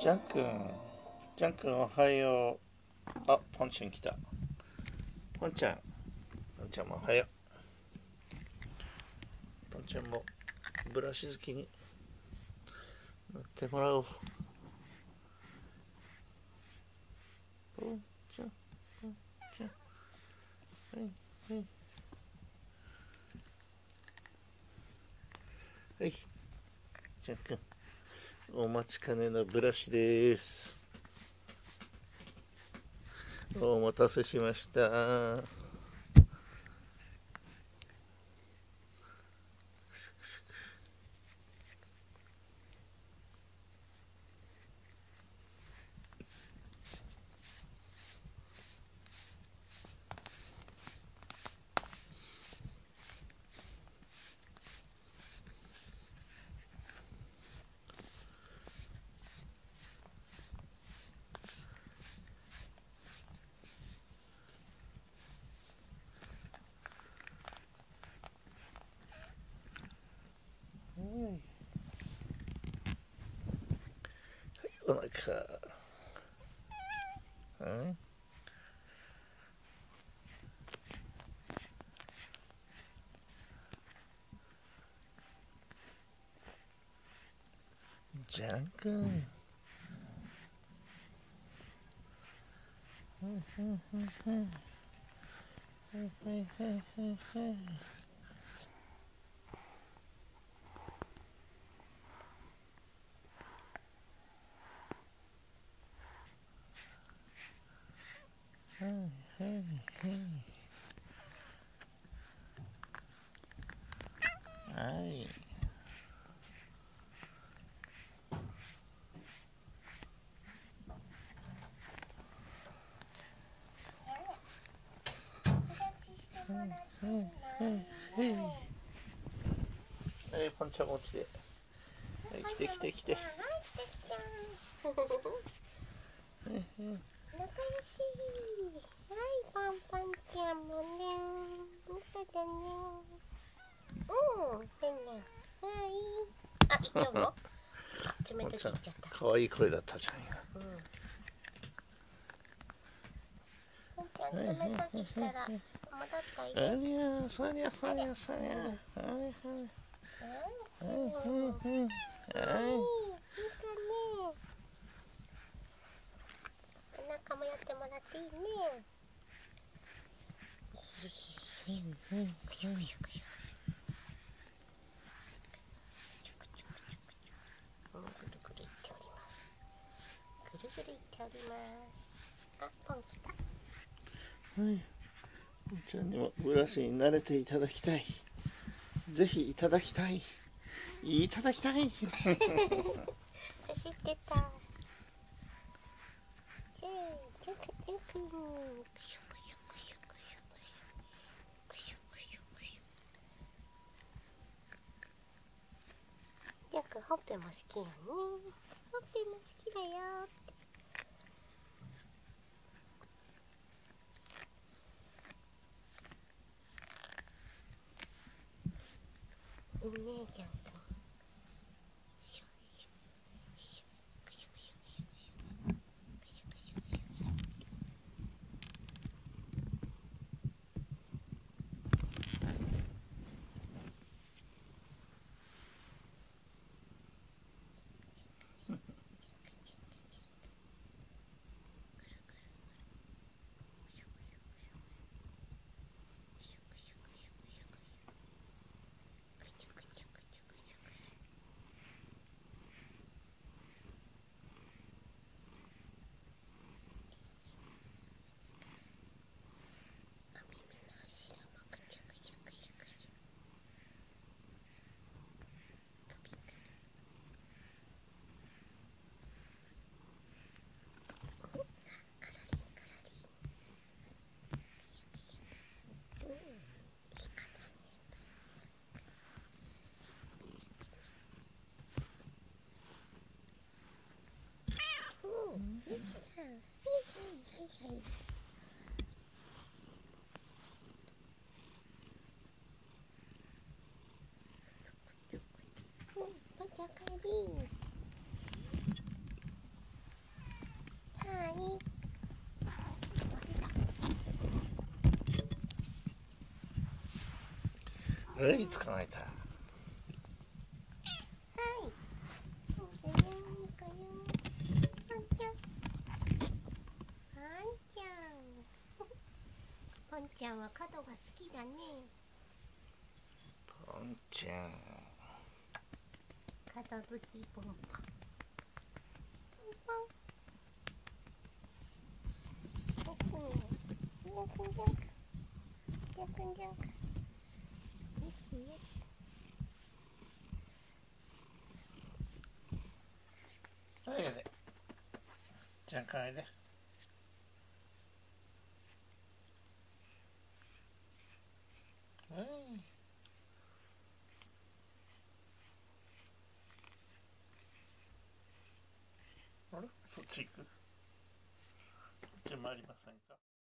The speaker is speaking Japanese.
ジャン君、ジャン君おはよう。あ、ポンちゃん来た。ポンちゃん、ポンちゃんもおはよう。ポンちゃんもブラシ好きになってもらおう。ポンちゃん、ポンちゃん、はいはいはい。ジャン君、お待ちかねのブラシです。お待たせしました。お腹。ジャン君。はい。はい、ポンちゃんも来て。はい、来て来て来て。 仲良し。はい、パンパンちゃんもね。見ててね。変ね。はい。あ、行っちゃうの？あ、冷たく切っちゃった。 可愛い声だったじゃんよ。 ポンちゃん冷たくしたら戻ったいで。 ありゃ、そりゃそりゃそりゃ。はいはい。はいはいはい。はい。 いいかね。お腹もやってもらっていいね。くしゅくしゅくしゅくしゅ。ぐるぐるいっております。ぐるぐるいっております。あ、ポン来た。 はい。ポンちゃんにもブラシに慣れていただきたい。ぜひいただきたい。いただきたい。 走ってた。ジャンクジャンク。くしゅくしゅくしゅくしゅくしゅくしゅくしゅ。ジャンクほっぺも好きやね。ほっぺも好きだよ。いいね、ジャンク。 はい、捕まえた。 はい。そうだよ、いいかよ。ポンちゃん。ポンちゃんは角が好きだね。 ポンちゃん。 角好きポンポン。ポンポン。ジャンクジャンク。ジャンクジャンク。よしよし。 おいで。じゃんかおいで。はい。あれ、そっち行く？こっち回りませんか？